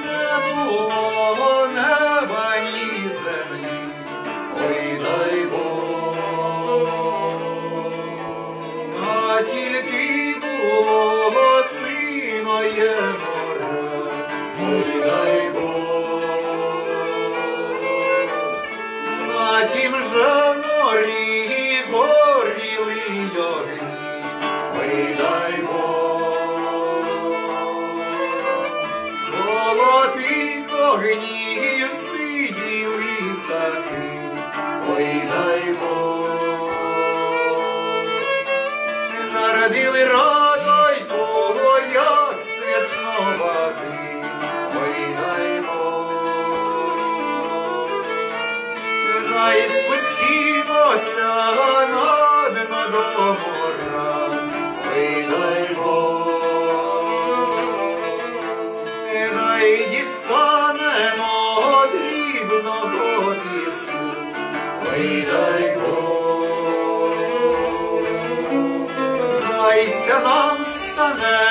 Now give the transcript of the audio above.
не було неба ні землі, ой дай Бог, а тільки було синоє море, ой дай Бог, на тім же морі горіли огні, ой дай Бог, коло тих огнів сиділи птахи, ой дай Бог, народили радоньку, як свяцноватий, ой дай Бог, най спустімося на дно до моря, ой дай Бог, най дістанемо дрібного піску, ой дай Бог, найся нам стане